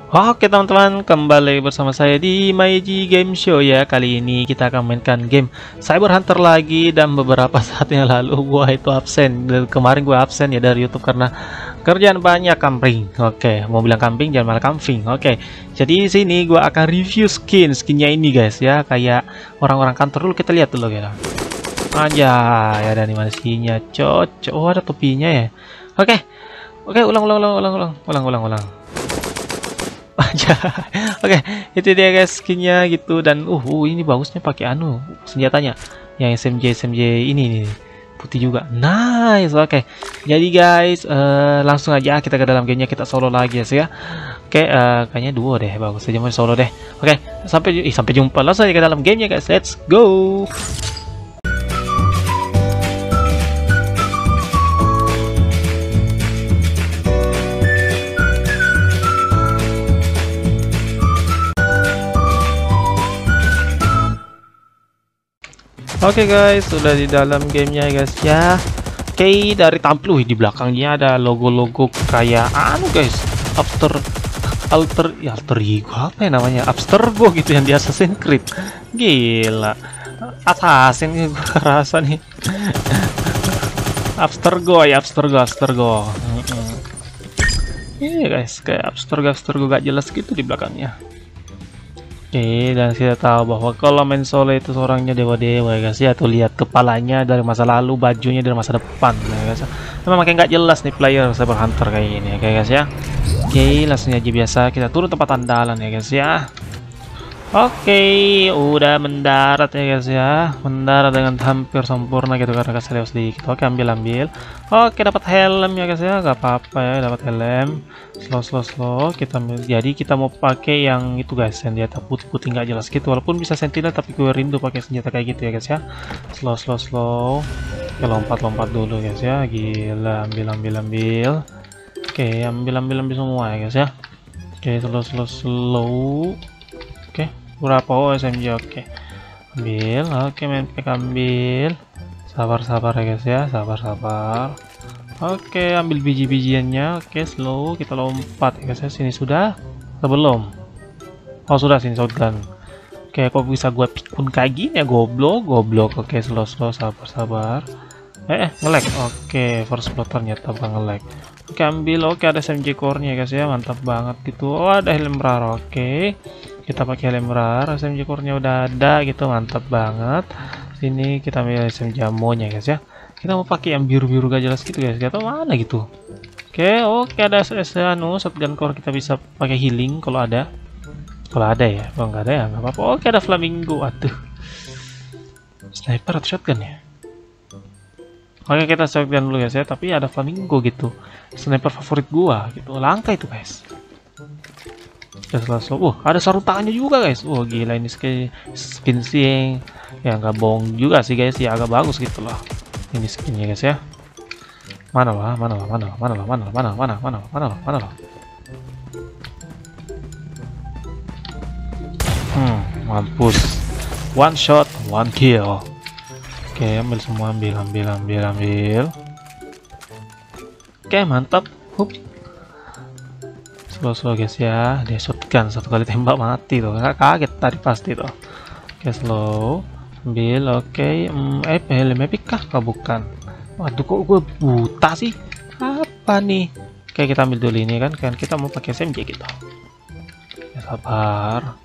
Oke teman-teman, kembali bersama saya di Maiji Game Show ya. Kali ini kita akan mainkan game Cyber Hunter lagi. Dan beberapa saat yang lalu gua itu absen. Kemarin gua absen ya dari YouTube karena kerjaan banyak camping. Oke, mau bilang camping jangan malah camping. Oke, jadi di sini gua akan review skinnya ini guys ya. Kayak orang-orang kantor dulu, kita lihat dulu ya. Aja ya, ada animasinya cocok. Oh, ada topinya ya. Oke. Oke, ulang aja. Oke, itu dia guys skinnya gitu. Dan ini bagusnya pakai senjatanya yang SMJ ini nih, putih juga, nice. Oke, jadi guys langsung aja kita ke dalam gamenya, kita solo lagi ya. Oke, kayaknya duo deh, bagus aja mau solo deh. Oke, sampai jumpa, langsung aja ke dalam gamenya guys, let's go. Oke guys, sudah di dalam gamenya guys ya. Oke, dari tampil di belakangnya ada logo-logo kayak guys, alter ego apa ya namanya, Abstergo gitu yang di Assassin's Creed. Gila, assassin gue rasa nih. Abstergo. Iya guys, kayak Abstergo gak jelas gitu di belakangnya. Oke, dan kita tahu bahwa kalau main solo itu seorangnya dewa-dewa ya guys ya. Tuh lihat kepalanya dari masa lalu, bajunya dari masa depan ya guys. Memang makin nggak jelas nih player Cyber Hunter kayak gini ya guys ya. Oke, langsung aja biasa kita turun tempat andalan ya guys ya. Oke, udah mendarat ya guys ya. Mendarat dengan hampir sempurna gitu karena kasih lewat sedikit. Oke, ambil. Oke, dapat helm ya guys ya. Gak apa-apa ya, dapat helm. Slow. Kita jadi kita mau pakai yang itu guys, senjata putih-putih nggak jelas gitu. Walaupun bisa sentinel tapi gue rindu pakai senjata kayak gitu ya guys ya. Slow. Oke, lompat dulu guys ya. Gila, ambil. Oke, ambil semua ya guys ya. Oke, slow. Oke, berapa? Oh, SMG. Oke, ambil. Oke, main pack ambil. Sabar ya guys ya, sabar. Oke, ambil biji-bijiannya. Oke, slow, kita lompat ya guys ya. Sini sudah atau belum? Oh, sudah, sini shotgun. Oke, kok bisa gua pick pun kayak gini ya, goblok. Oke, slow, sabar. Nge-lag. Oke, first blood ternyata nge-lag. Oke, ambil. Oke, ada SMG core-nya ya guys ya, mantap banget gitu. Oh, ada helm rar. Oke, kita pakai helm rar. SMG core-nya udah ada gitu, mantap banget. Sini kita ambil SMG ammo-nya guys ya. Kita mau pakai yang biru gak jelas gitu guys, gak tau mana gitu. Oke, ada shotgun core, kita bisa pakai healing kalau ada ya. Kalau nggak ada ya nggak apa-apa. Oke, ada flamingo. Aduh, sniper atau shotgun ya? Oke, kita shotgun dulu guys ya, tapi ada flamingo gitu, sniper favorit gua gitu, langka itu guys. Ada sarung tangannya juga guys. Gila, ini skin sih ya, nggak bohong juga sih guys ya, agak bagus gitu loh ini skinnya guys ya. Mana lah. Mampus, one shot one kill. Oke, ambil semua, ambil. Oke, mantap. Slow guys ya. Dia shotgun satu kali tembak mati tuh, nggak kaget tadi pasti tuh. Oke, slow, ambil. Oke, helm epic kah? Bukan. Waduh, kok gue buta sih? Apa nih? Oke, kita ambil dulu ini kan kita mau pakai SMG gitu. Ya, sabar.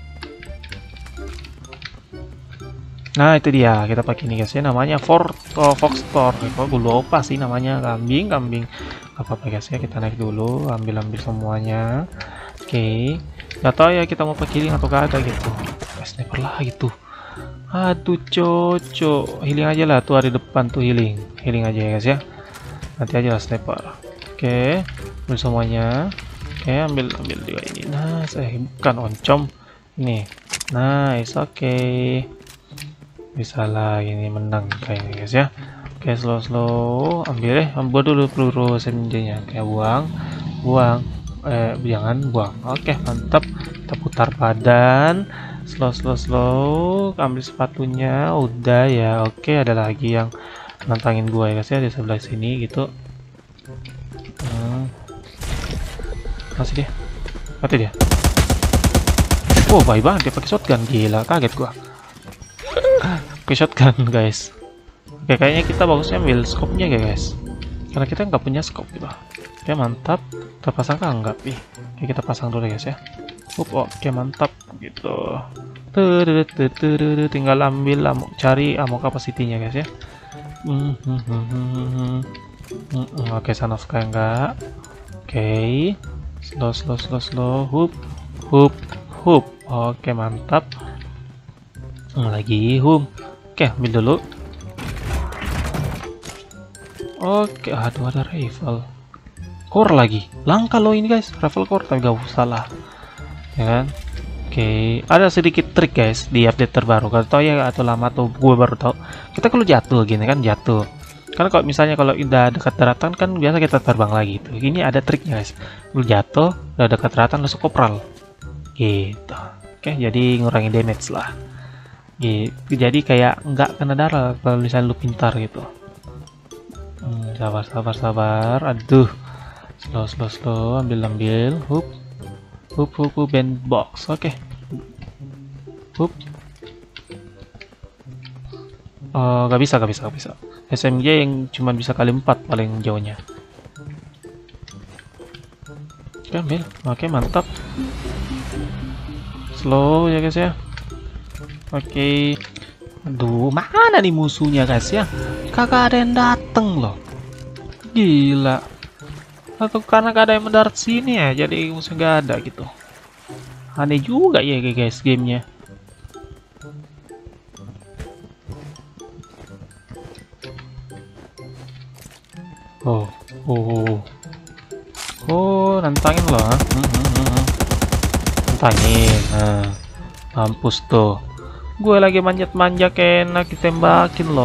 Nah, itu dia, kita pakai ini guys ya, namanya Fox Store. Kok gue lupa sih namanya, kambing. Apa guys ya, kita naik dulu, ambil semuanya. Oke, nggak tahu ya kita mau pakai healing atau gak ada gitu. Sniper lah gitu. Aduh, cocok healing aja lah, tuh ada depan tuh healing aja ya guys ya, nanti aja lah sniper. Oke, ambil semuanya. Oke, ambil juga ini. Nice, bukan oncom ini. Nice, oke. Bisa lah ini menang kayaknya guys ya. Oke, slow, ambil dulu peluru SMG-nya. Kayak buang. Jangan buang. Oke, mantap. Kita putar badan. Slow, ambil sepatunya. Udah ya. Oke, ada lagi yang nantangin gua ya guys ya, di sebelah sini gitu. Masih dia. Mati dia. Oh, baik banget dia pakai shotgun, gila, kaget gua. Pakai shotgun, guys. Oke, kayaknya kita bagusnya ambil scope-nya ya, guys. Karena kita nggak punya scope gitu. Oke, mantap. Kita pasang kah enggak? Oke, kita pasang dulu guys ya. Oke, mantap gitu. Tinggal ambil cari ammo capacity-nya guys ya. Oke, son of kayak enggak. Oke. Slow. Hoop. Oke, mantap. Lagi hoop. Oke, ambil dulu. Oke, aduh ada rifle. Core lagi. Langka loh ini guys, rifle core tapi gak usah lah. Ya kan? Oke, ada sedikit trik guys di update terbaru. Kalau tau ya atau lama tuh gue baru tahu. Kita kalau jatuh gini kan jatuh. Karena kalau misalnya kalau udah dekat daratan kan biasa kita terbang lagi tuh. Ini ada triknya guys. Lu jatuh, udah dekat daratan langsung kopral. Gitu. Oke, jadi ngurangin damage lah. Gitu. Jadi kayak nggak kena darah kalau misalnya lu pintar gitu. Sabar. Aduh. Slow. Ambil. Hoop, band box. Oke. Hoop. Oh, gak bisa. SMG yang cuma bisa kali 4 paling jauhnya. Oke, ambil. Oke, mantap. Slow ya guys ya. Oke. Aduh, mana nih musuhnya guys ya? Kagak ada yang dateng loh. Gila. Atau karena gak ada yang mendarat sini ya, jadi musuh gak ada gitu. Aneh juga ya guys gamenya. Nantangin loh. Nantangin. Nah, mampus tuh. Gue lagi manjat-manjat enak ditembakin loh.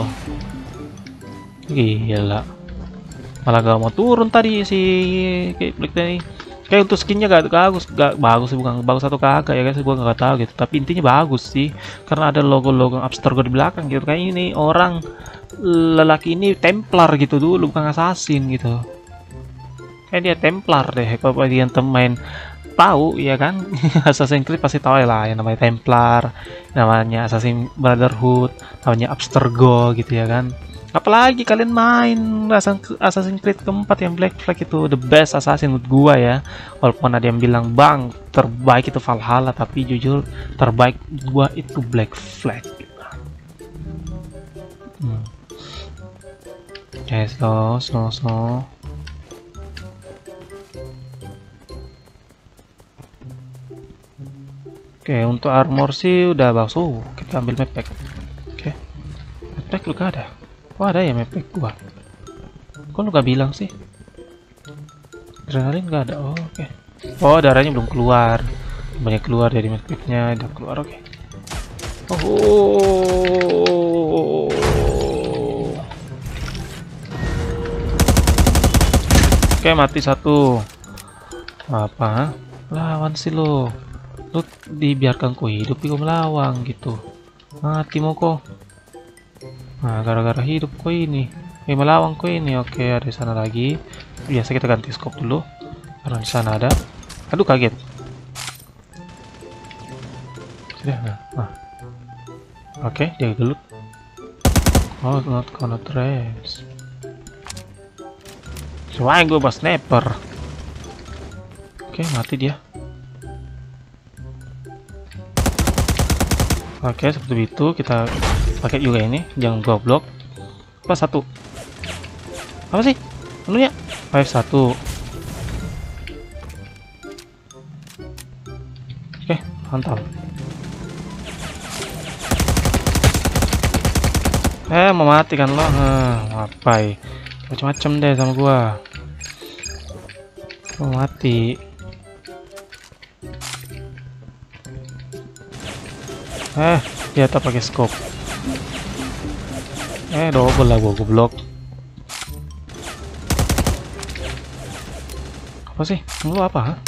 Gila. Malah gak mau turun tadi si Black tadi. Kayak untuk skinnya gak bagus, bukan bagus atau kagak ya guys, gue gak tahu gitu. Tapi intinya bagus sih, karena ada logo-logo Abstergo di belakang gitu. Kayak ini orang lelaki ini Templar gitu dulu, bukan assassin gitu. Kayak dia Templar deh. Kalau kalian main tahu ya kan, Assassin's Creed pasti tahu lah yang namanya Templar, namanya Assassin Brotherhood, namanya Abstergo gitu ya kan. Apalagi kalian main Assassin's Creed keempat yang Black Flag itu the best assassin menurut gua ya. Walaupun ada yang bilang bang terbaik itu Valhalla, tapi jujur terbaik gua itu Black Flag. Oke, slow. Oke, untuk armor sih udah bagus. Kita ambil map pack. Oke, map pack lu gak ada. Oh ada ya map pack gua. Kok lu gak bilang sih? Adrenalin gak ada. Oke. Oh, darahnya belum keluar. Banyak keluar dari map packnya. Udah keluar. Oke. Oke, mati satu. Apa? Lawan sih lo. Lu dibiarkan ku hidup kok melawang gitu. Mati mau kok. Nah, gara-gara hidup kok ini. Melawang kok ini. Oke, ada di sana lagi. Biasa kita ganti scope dulu. Karena di sana ada. Aduh, kaget. Sudah, nah. Oke, dia gelut. Oh, not gonna trace. Soalnya gue bahas sniper. Oke, mati dia. Oke, seperti itu kita pakai juga ini, jangan goblok. Apa satu? Apa sih? Menunya? F1. Oke, mantap. Mau mati kan lo? Ngapain? Macam-macam deh sama gua. Mau mati. Dia tak pakai scope. Double lah gua goblok. Apa sih? Lu apa?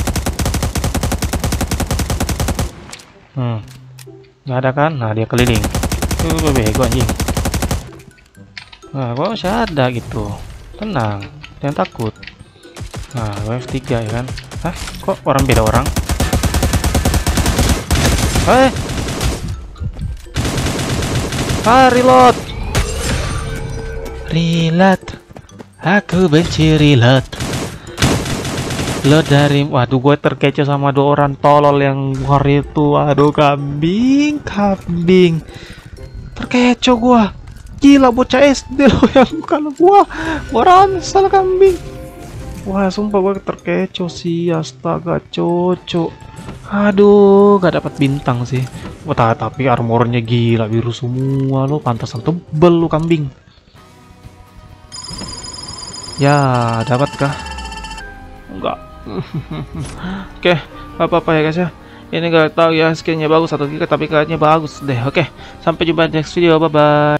Nggak ada kan? Nah, dia keliling. Gue bego anjing. Nah, gua masih ada gitu. Tenang, jangan takut. Nah, F3 ya kan? Kok orang beda orang? Reload. Reload. Aku benci reload. Lo dari, waduh, gue terkecoh sama 2 orang tolol yang war itu. Aduh, kambing. Terkecoh gua. Gila, bocah SD lo yang kalau gua ransel kambing. Wah, sumpah gua terkecoh sih, astaga, cocok. Aduh, gak dapat bintang sih. Wah, tapi armornya gila biru semua lo, pantasan tebel lo kambing. Ya, dapatkah? Enggak. Oke, apa-apa ya guys ya. Ini gak tahu ya skinnya bagus atau tidak, tapi kayaknya bagus deh. Oke, sampai jumpa di next video. Bye bye.